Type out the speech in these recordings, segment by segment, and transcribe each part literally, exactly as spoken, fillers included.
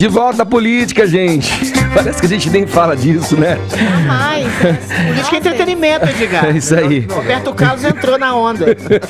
De volta à política, gente. Parece que a gente nem fala disso, né? Jamais. Política é entretenimento, Edgar. É isso aí. Roberto Carlos entrou na onda.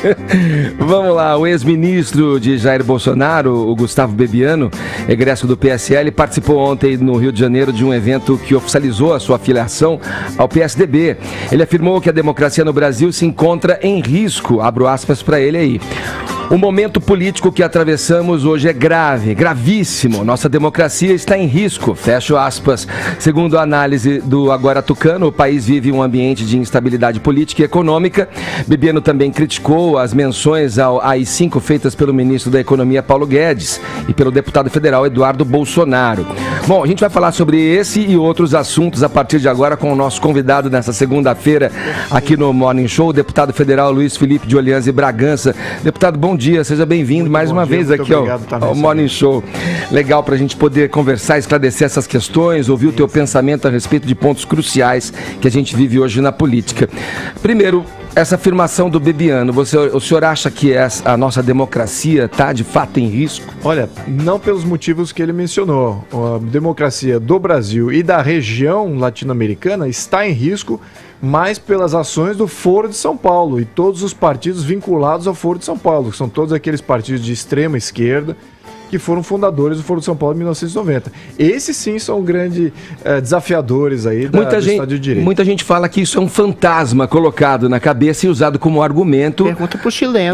Vamos lá, o ex-ministro de Jair Bolsonaro, o Gustavo Bebiano, egresso do P S L, participou ontem no Rio de Janeiro de um evento que oficializou a sua filiação ao P S D B. Ele afirmou que a democracia no Brasil se encontra em risco. Abro aspas para ele aí. O momento político que atravessamos hoje é grave, gravíssimo. Nossa democracia está em risco, fecho aspas. Segundo a análise do Agora Tucano, o país vive um ambiente de instabilidade política e econômica. Bebiano também criticou as menções ao A I cinco feitas pelo ministro da Economia, Paulo Guedes, e pelo deputado federal Eduardo Bolsonaro. Bom, a gente vai falar sobre esse e outros assuntos a partir de agora com o nosso convidado nessa segunda-feira aqui no Morning Show, o deputado federal Luiz Felipe de Orleans e Bragança. Deputado, bom dia, seja bem-vindo mais uma vez aqui ao, ao Morning Show. Legal para a gente poder conversar, esclarecer essas questões, ouvir o teu pensamento a respeito de pontos cruciais que a gente vive hoje na política. Primeiro, essa afirmação do Bebiano, você, o senhor acha que essa, a nossa democracia está de fato em risco? Olha, não pelos motivos que ele mencionou. A democracia do Brasil e da região latino-americana está em risco, mas pelas ações do Foro de São Paulo e todos os partidos vinculados ao Foro de São Paulo, que são todos aqueles partidos de extrema esquerda que foram fundadores do Foro de São Paulo em mil novecentos e noventa. Esses sim são grandes eh, desafiadores aí da, muita do gente, Estado de Direito. Muita gente fala que isso é um fantasma colocado na cabeça e usado como argumento. Pergunta pro chileno.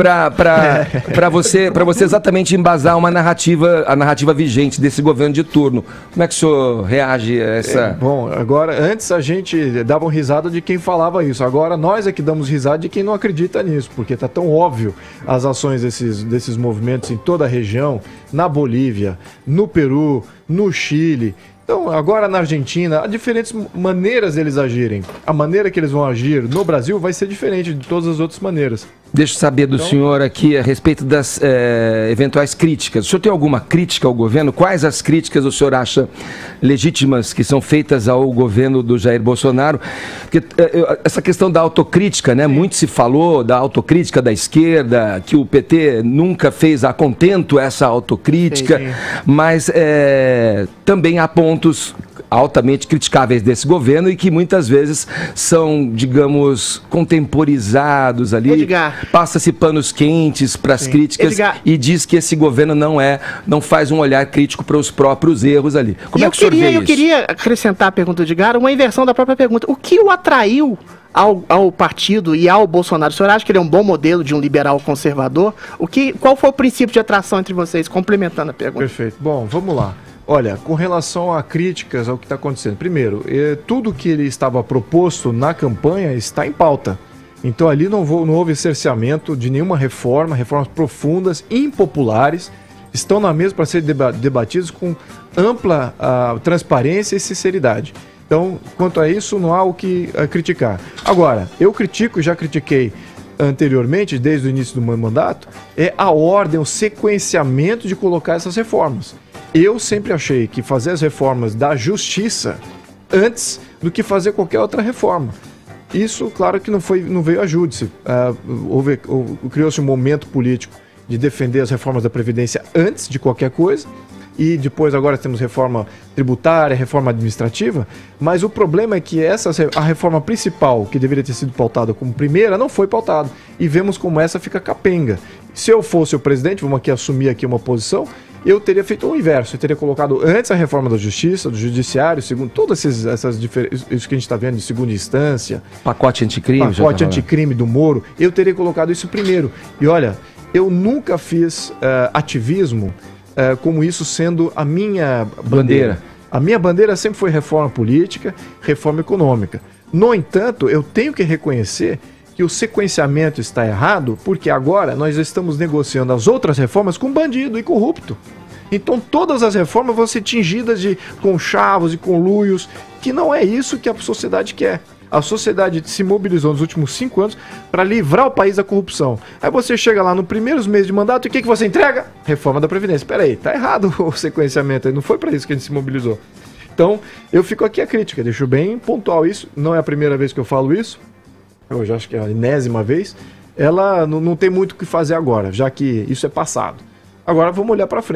Para você, para você exatamente embasar uma narrativa, a narrativa vigente desse governo de turno. Como é que o senhor reage a essa... É, bom, agora, antes a gente dava um risada de quem falava isso. Agora nós é que damos risada de quem não acredita nisso, porque está tão óbvio as ações desses, desses movimentos em toda a região, na Bolívia, no Peru, no Chile, então agora na Argentina, há diferentes maneiras deles agirem. A maneira que eles vão agir no Brasil vai ser diferente de todas as outras maneiras. Deixa eu saber do então, senhor aqui a respeito das é, eventuais críticas. O senhor tem alguma crítica ao governo? Quais as críticas o senhor acha legítimas que são feitas ao governo do Jair Bolsonaro? Porque é, essa questão da autocrítica, né? Muito se falou da autocrítica da esquerda, que o P T nunca fez a contento essa autocrítica, sim, sim. Mas é, também há pontos altamente criticáveis desse governo e que muitas vezes são, digamos, contemporizados ali. Edgar. Passa-se panos quentes para as críticas. Edgar. E diz que esse governo não é, não faz um olhar crítico para os próprios erros ali. Como e é que o senhor vê eu isso? Eu queria acrescentar a pergunta de Edgar, uma inversão da própria pergunta. O que o atraiu Ao, ao partido e ao Bolsonaro? O senhor acha que ele é um bom modelo de um liberal conservador? O que, qual foi o princípio de atração entre vocês? Complementando a pergunta. Perfeito. Bom, vamos lá. Olha, com relação a críticas ao que está acontecendo, primeiro, eh, tudo que ele estava proposto na campanha está em pauta. Então ali não, vou, não houve cerceamento de nenhuma reforma, reformas profundas, impopulares, estão na mesa para serem deba debatidas com ampla uh, transparência e sinceridade. Então, quanto a isso, não há o que uh, criticar. Agora, eu critico, já critiquei anteriormente, desde o início do meu mandato, é a ordem, o sequenciamento de colocar essas reformas. Eu sempre achei que fazer as reformas da justiça antes do que fazer qualquer outra reforma. Isso, claro que não, foi, não veio a júdice. Uh, houve, houve, criou-se um momento político de defender as reformas da Previdência antes de qualquer coisa. E depois agora temos reforma tributária, reforma administrativa, mas o problema é que essa, a reforma principal, que deveria ter sido pautada como primeira, não foi pautada. E vemos como essa fica capenga. Se eu fosse o presidente, vamos aqui assumir aqui uma posição, eu teria feito o inverso. Eu teria colocado antes a reforma da justiça, do judiciário, segundo todas essas, essas diferenças, isso que a gente está vendo de segunda instância. Pacote anticrime. Pacote anticrime do Moro. Eu teria colocado isso primeiro. E olha, eu nunca fiz uh, ativismo Uh, como isso sendo a minha bandeira. bandeira. A minha bandeira sempre foi reforma política, reforma econômica. No entanto, eu tenho que reconhecer que o sequenciamento está errado, porque agora nós estamos negociando as outras reformas com bandido e corrupto. Então todas as reformas vão ser tingidas de conchavos e conluios, que não é isso que a sociedade quer. A sociedade se mobilizou nos últimos cinco anos para livrar o país da corrupção. Aí você chega lá no primeiros meses de mandato e o que, que você entrega? Reforma da Previdência. Espera aí, tá errado o sequenciamento aí, não foi para isso que a gente se mobilizou. Então, eu fico aqui a crítica, deixo bem pontual isso, não é a primeira vez que eu falo isso, eu já acho que é a enésima vez, ela não, não tem muito o que fazer agora, já que isso é passado. Agora vamos olhar para frente.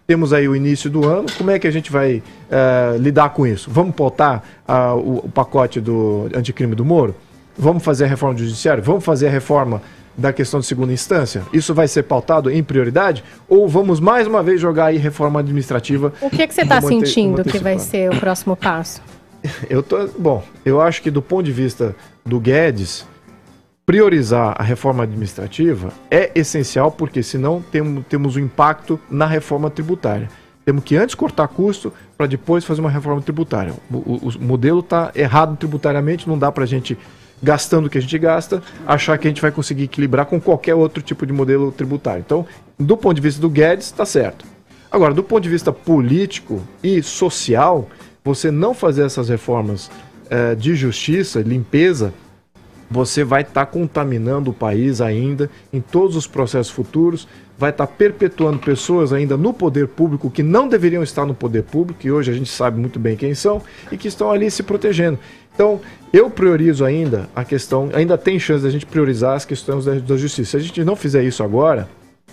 temos aí o início do ano, como é que a gente vai uh, lidar com isso? Vamos pautar uh, o, o pacote do anticrime do Moro? Vamos fazer a reforma do judiciário? Vamos fazer a reforma da questão de segunda instância? Isso vai ser pautado em prioridade? Ou vamos mais uma vez jogar aí reforma administrativa? O que, que você está sentindo que vai ser o próximo passo? Eu tô, bom, eu acho que do ponto de vista do Guedes, priorizar a reforma administrativa é essencial, porque senão temos, temos um impacto na reforma tributária. Temos que antes cortar custo para depois fazer uma reforma tributária. O, o, o modelo está errado tributariamente, não dá para a gente, gastando o que a gente gasta, achar que a gente vai conseguir equilibrar com qualquer outro tipo de modelo tributário. Então, do ponto de vista do Guedes, está certo. Agora, do ponto de vista político e social, você não fazer essas reformas eh, de justiça, limpeza, você vai estar tá contaminando o país ainda em todos os processos futuros, vai estar tá perpetuando pessoas ainda no poder público que não deveriam estar no poder público, que hoje a gente sabe muito bem quem são, e que estão ali se protegendo. Então, eu priorizo ainda a questão, ainda tem chance de a gente priorizar as questões da, da justiça. Se a gente não fizer isso agora,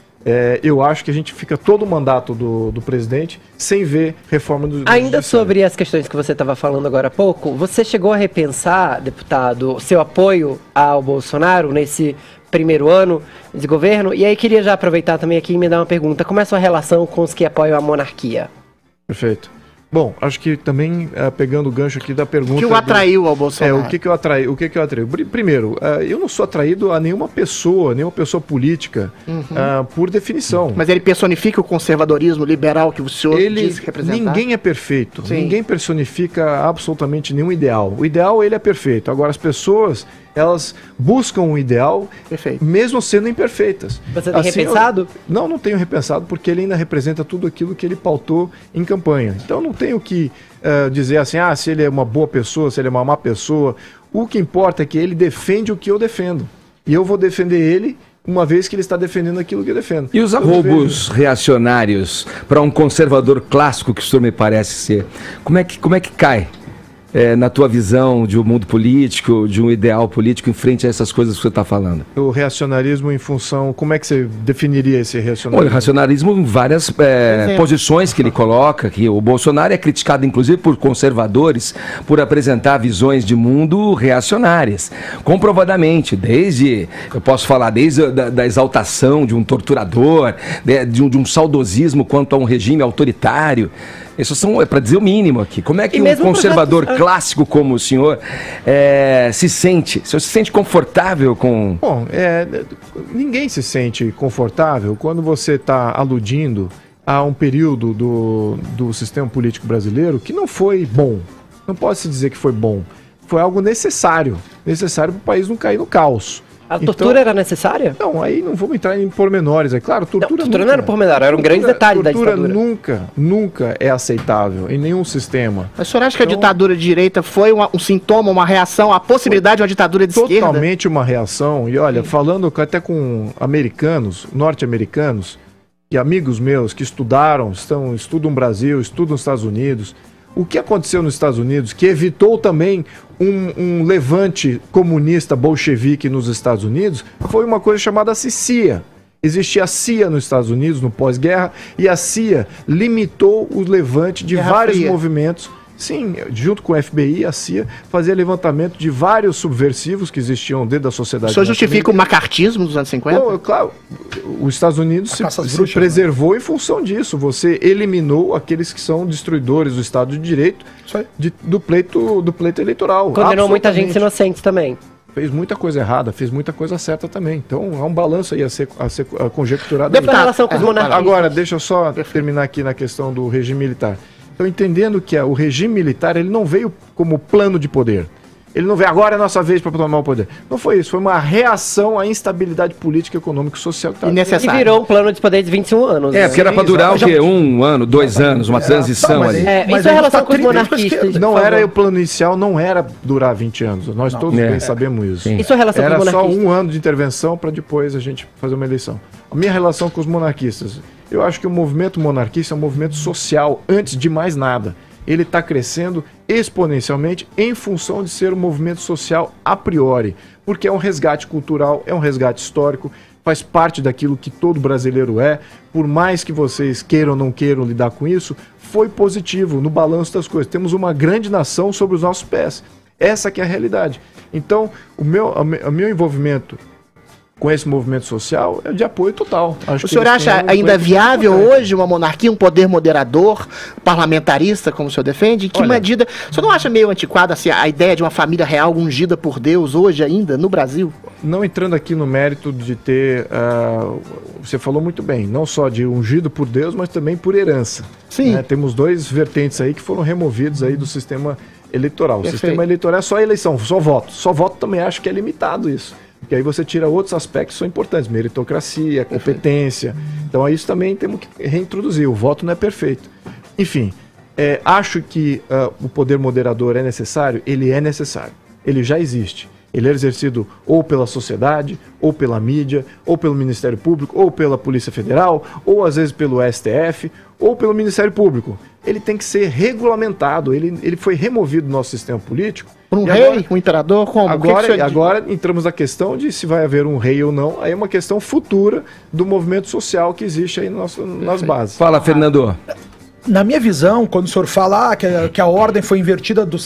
É, eu acho que a gente fica todo o mandato do, do presidente sem ver reforma do, do Ainda sobre as questões que você estava falando agora há pouco, você chegou a repensar, deputado, seu apoio ao Bolsonaro nesse primeiro ano de governo? E aí queria já aproveitar também aqui e me dar uma pergunta. Como é a sua relação com os que apoiam a monarquia? Perfeito. Bom, acho que também, uh, pegando o gancho aqui da pergunta... O que o atraiu do... ao Bolsonaro? É, o que, que eu atraí? O que, que eu atraí? Primeiro, uh, eu não sou atraído a nenhuma pessoa, nenhuma pessoa política, uhum. uh, por definição. Mas ele personifica o conservadorismo liberal que o senhor ele, diz representar? Ninguém é perfeito. Sim. Ninguém personifica absolutamente nenhum ideal. O ideal, ele é perfeito. Agora, as pessoas, elas buscam um ideal, perfeito, mesmo sendo imperfeitas. Você tem assim, repensado? Eu, não, não tenho repensado, porque ele ainda representa tudo aquilo que ele pautou em campanha. Então, não tenho que uh, dizer assim, ah, se ele é uma boa pessoa, se ele é uma má pessoa. O que importa é que ele defende o que eu defendo. E eu vou defender ele uma vez que ele está defendendo aquilo que eu defendo. E os arroubos reacionários para um conservador clássico, que o senhor me parece ser, como é que, como é que cai? É, na tua visão de um mundo político, de um ideal político em frente a essas coisas que você está falando? O reacionarismo em função... Como é que você definiria esse reacionarismo? O reacionarismo em várias é, posições que ele coloca, que o Bolsonaro é criticado inclusive por conservadores por apresentar visões de mundo reacionárias, comprovadamente, desde, eu posso falar, desde a da, da exaltação de um torturador, de, de, um, de um saudosismo quanto a um regime autoritário. Isso são, é para dizer o mínimo aqui. Como é que um conservador projeto... clássico como o senhor é, se sente? O senhor se sente confortável com... Bom, é, ninguém se sente confortável quando você está aludindo a um período do, do sistema político brasileiro que não foi bom. Não pode se dizer que foi bom. Foi algo necessário. Necessário para o país não cair no caos. A tortura então, era necessária? Não, aí não vamos entrar em pormenores. É claro, tortura, não, tortura nunca, não era pormenor, era um grande detalhe da ditadura. Tortura nunca, nunca é aceitável em nenhum sistema. Mas o senhor acha que então, a ditadura de direita foi uma, um sintoma, uma reação à possibilidade de uma ditadura de totalmente esquerda? Totalmente uma reação. E olha, Sim. falando até com americanos, norte-americanos, e amigos meus que estudaram, estão, estudam no Brasil, estudam nos Estados Unidos, o que aconteceu nos Estados Unidos, que evitou também um, um levante comunista bolchevique nos Estados Unidos, foi uma coisa chamada C I A. Existia a C I A nos Estados Unidos, no pós-guerra, e a C I A limitou o levante de Guerra vários Fria. movimentos. Sim, junto com o F B I, a C I A fazia levantamento de vários subversivos que existiam dentro da sociedade. O senhor justifica o macartismo dos anos cinquenta? Bom, claro, os Estados Unidos se, se preservou em função disso. Você eliminou aqueles que são destruidores do Estado de Direito de, do, pleito, do pleito eleitoral. Condenou muita gente inocente também. Fez muita coisa errada, fez muita coisa certa também. Então, há um balanço aí a ser, a ser a conjecturado. Deputado, aí. relação com os monarquistas. Agora, deixa eu só terminar aqui na questão do regime militar. Então, entendendo que o regime militar ele não veio como plano de poder. Ele não veio agora é a nossa vez para tomar o poder. Não foi isso, foi uma reação à instabilidade política, econômica e social que estava. E virou um plano de poder de vinte e um anos. É, né? Porque era para durar o quê? Um ano, dois anos, uma transição ali. É, isso é relação com os monarquistas. Não era o plano inicial, não era durar vinte anos. Nós todos bem sabemos isso. Isso é relação com os monarquistas. Era só um ano de intervenção para depois a gente fazer uma eleição. A minha relação com os monarquistas, eu acho que o movimento monarquista é um movimento social, antes de mais nada. Ele está crescendo exponencialmente em função de ser um movimento social a priori, porque é um resgate cultural, é um resgate histórico faz parte daquilo que todo brasileiro é, por mais que vocês queiram ou não queiram lidar com isso, foi positivo no balanço das coisas. Temos uma grande nação sobre os nossos pés. Essa que é a realidade. Então, o meu, o meu envolvimento com esse movimento social é de apoio total. Acho o senhor acha um ainda viável hoje uma monarquia, um poder moderador, parlamentarista, como o senhor defende? Que Olha, medida... O senhor não acha meio antiquada assim, a ideia de uma família real ungida por Deus hoje ainda, no Brasil? Não entrando aqui no mérito de ter... Uh, você falou muito bem, não só de ungido por Deus, mas também por herança. Sim. Né? Temos dois vertentes aí que foram removidos aí do sistema eleitoral. O Perfeito. sistema eleitoral é só eleição, só voto. Só voto também acho que é limitado isso. Porque aí você tira outros aspectos que são importantes, meritocracia, competência. Então isso também temos que reintroduzir, o voto não é perfeito. Enfim, é, acho que uh, o poder moderador é necessário? Ele é necessário, ele já existe. Ele é exercido ou pela sociedade, ou pela mídia, ou pelo Ministério Público, ou pela Polícia Federal, ou às vezes pelo S T F, ou pelo Ministério Público. Ele tem que ser regulamentado, ele, ele foi removido do nosso sistema político. Um rei, agora, um imperador, como? Agora, que que agora entramos na questão de se vai haver um rei ou não, aí é uma questão futura do movimento social que existe aí no nosso, nas bases. Fala, Fernando. Na minha visão, quando o senhor fala ah, que, a, que a ordem foi invertida do...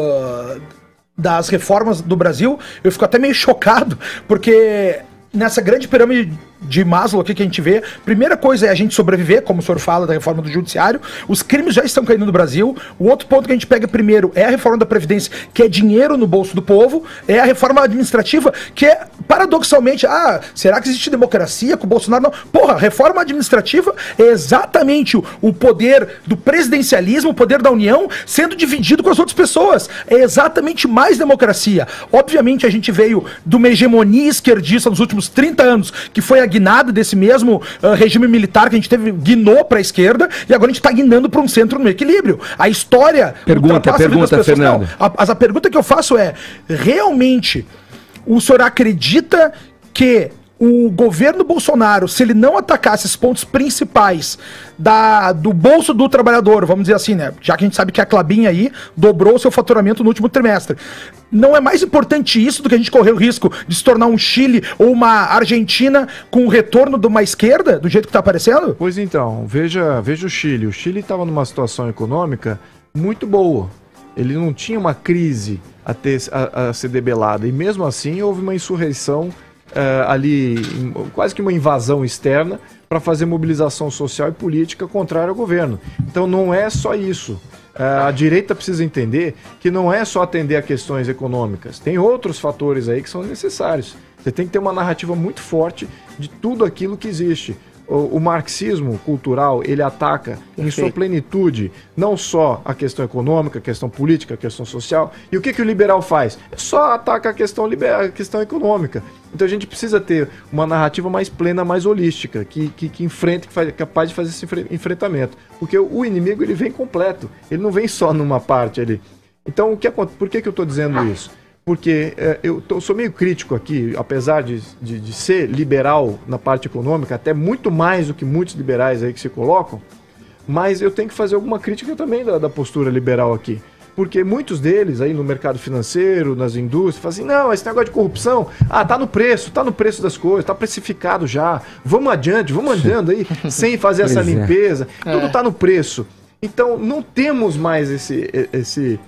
do das reformas do Brasil, eu fico até meio chocado, porque nessa grande pirâmide de Maslow aqui que a gente vê, primeira coisa é a gente sobreviver, como o senhor fala da reforma do judiciário, os crimes já estão caindo no Brasil, o outro ponto que a gente pega primeiro é a reforma da Previdência, que é dinheiro no bolso do povo, é a reforma administrativa, que é, paradoxalmente, ah, será que existe democracia com o Bolsonaro? Não. Porra, a reforma administrativa é exatamente o, o poder do presidencialismo, o poder da União, sendo dividido com as outras pessoas. É exatamente mais democracia. Obviamente a gente veio de uma hegemonia esquerdista nos últimos trinta anos, que foi a guinada desse mesmo uh, regime militar que a gente teve, guinou para a esquerda, e agora a gente está guinando para um centro no equilíbrio. A história... Pergunta, pergunta, Fernando. Não, a, a pergunta que eu faço é, realmente, o senhor acredita que o governo Bolsonaro, se ele não atacasse esses pontos principais da, do bolso do trabalhador, vamos dizer assim, né? Já que a gente sabe que a Klabin aí dobrou o seu faturamento no último trimestre. Não é mais importante isso do que a gente correr o risco de se tornar um Chile ou uma Argentina com o retorno de uma esquerda, do jeito que está aparecendo? Pois então, veja, veja o Chile. O Chile estava numa situação econômica muito boa. Ele não tinha uma crise a, ter, a, a ser debelada. E mesmo assim houve uma insurreição Uh, ali, quase que uma invasão externa para fazer mobilização social e política contrária ao governo. Então não é só isso. Uh, a direita precisa entender que não é só atender a questões econômicas. Tem outros fatores aí que são necessários. Você tem que ter uma narrativa muito forte de tudo aquilo que existe. O, o marxismo cultural, ele ataca em sua plenitude não só a questão econômica, a questão política, a questão social. E o que, que o liberal faz? Só ataca a questão, liber... a questão econômica. Então a gente precisa ter uma narrativa mais plena, mais holística, que, que, que enfrenta, que faz, capaz de fazer esse enfrentamento. Porque o, o inimigo, ele vem completo, ele não vem só numa parte ali. Então, o que, por que, que eu estou dizendo isso? Porque é, eu tô, sou meio crítico aqui, apesar de, de, de ser liberal na parte econômica, até muito mais do que muitos liberais aí que se colocam, mas eu tenho que fazer alguma crítica também da, da postura liberal aqui. Porque muitos deles aí no mercado financeiro, nas indústrias, falam assim, não, esse negócio de corrupção, ah, tá no preço, tá no preço das coisas, tá precificado já, vamos adiante, vamos andando aí, sem fazer essa limpeza, é. tudo tá no preço. Então não temos mais esse... esse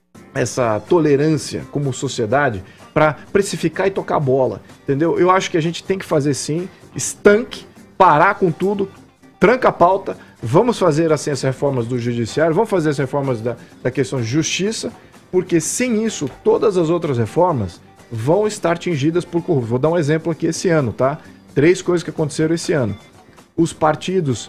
essa tolerância como sociedade para precificar e tocar bola, entendeu? Eu acho que a gente tem que fazer sim, estanque, parar com tudo, tranca a pauta, vamos fazer assim as reformas do judiciário, vamos fazer as reformas da, da questão de justiça, porque sem isso todas as outras reformas vão estar tingidas por corrupção. Vou dar um exemplo aqui esse ano, tá? Três coisas que aconteceram esse ano. Os partidos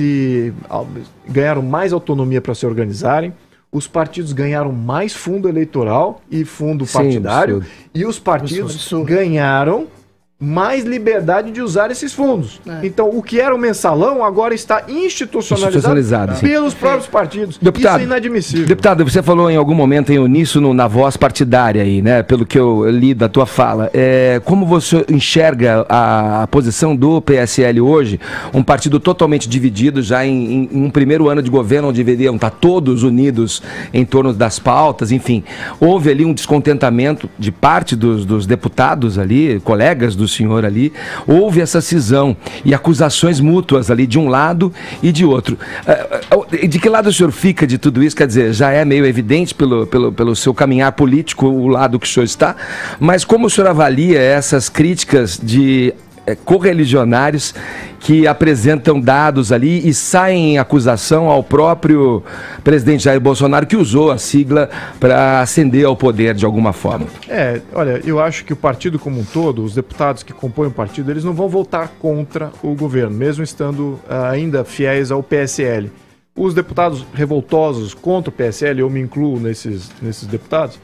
se ganharam mais autonomia para se organizarem, os partidos ganharam mais fundo eleitoral e fundo Sim, partidário, absurdo. E os partidos absurdo. ganharam mais liberdade de usar esses fundos. É. Então, o que era o mensalão agora está institucionalizado, institucionalizado pelos próprios partidos. Deputado, isso é inadmissível. Deputado, você falou em algum momento em uníssono na voz partidária aí, né? Pelo que eu li da tua fala. É, como você enxerga a, a posição do P S L hoje, um partido totalmente dividido já em, em um primeiro ano de governo, onde deveriam estar todos unidos em torno das pautas, enfim. Houve ali um descontentamento de parte dos, dos deputados ali, colegas dos senhor ali, houve essa cisão e acusações mútuas ali de um lado e de outro. De que lado o senhor fica de tudo isso? Quer dizer, já é meio evidente pelo, pelo, pelo seu caminhar político o lado que o senhor está, mas como o senhor avalia essas críticas de é, correligionários que apresentam dados ali e saem em acusação ao próprio presidente Jair Bolsonaro, que usou a sigla para ascender ao poder de alguma forma? É, olha, eu acho que o partido como um todo, os deputados que compõem o partido, eles não vão votar contra o governo, mesmo estando uh, ainda fiéis ao P S L. Os deputados revoltosos contra o P S L, eu me incluo nesses, nesses deputados,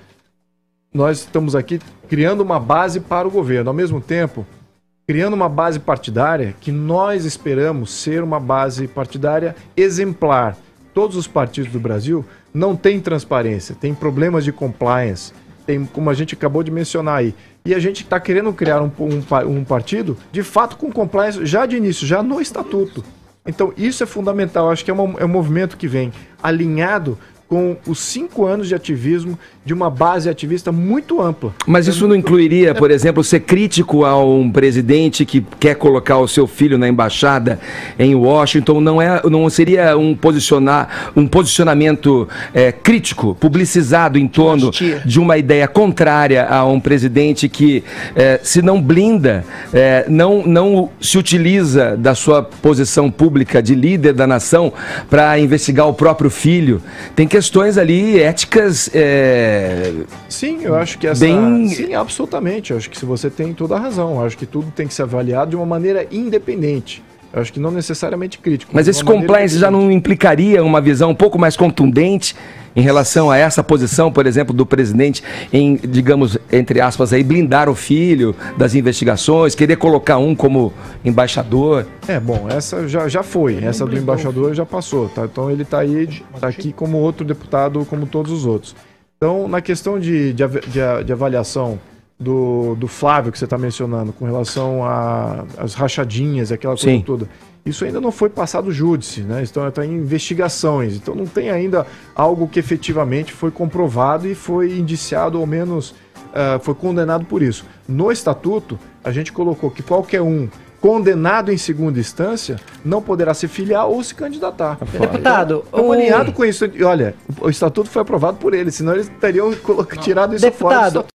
nós estamos aqui criando uma base para o governo. Ao mesmo tempo, criando uma base partidária que nós esperamos ser uma base partidária exemplar. Todos os partidos do Brasil não têm transparência, têm problemas de compliance, tem, como a gente acabou de mencionar aí. E a gente está querendo criar um, um, um partido, de fato, com compliance já de início, já no estatuto. Então, isso é fundamental. Acho que é, uma, é um movimento que vem alinhado com os cinco anos de ativismo de uma base ativista muito ampla. Mas isso não incluiria, por exemplo, ser crítico a um presidente que quer colocar o seu filho na embaixada em Washington? Não, é, não seria um, posicionar, um posicionamento é, crítico, publicizado em torno de uma ideia contrária a um presidente que é, se não blinda, é, não, não se utiliza da sua posição pública de líder da nação para investigar o próprio filho? Tem questões ali éticas... É, Sim, eu acho que essa... Bem... Sim, absolutamente. Eu acho que se você tem toda a razão. Eu acho que tudo tem que ser avaliado de uma maneira independente. Eu acho que não necessariamente crítico. Mas esse compliance já não implicaria uma visão um pouco mais contundente em relação a essa posição, por exemplo, do presidente em, digamos, entre aspas, aí, blindar o filho das investigações, querer colocar um como embaixador? É, bom, essa já, já foi. Essa do embaixador já passou, tá? Então ele está aí, tá aqui como outro deputado, como todos os outros. Então, na questão de, de, de, de avaliação do, do Flávio, que você está mencionando, com relação às rachadinhas, aquela coisa Sim. toda, isso ainda não foi passado júdice, né? Então, está em investigações. Então, não tem ainda algo que efetivamente foi comprovado e foi indiciado, ou menos uh, foi condenado por isso. No estatuto, a gente colocou que qualquer um condenado em segunda instância não poderá se filiar ou se candidatar. Deputado, então, o... alinhado com isso, olha, o estatuto foi aprovado por ele, senão eles teriam tirado isso Deputado, fora do estatuto.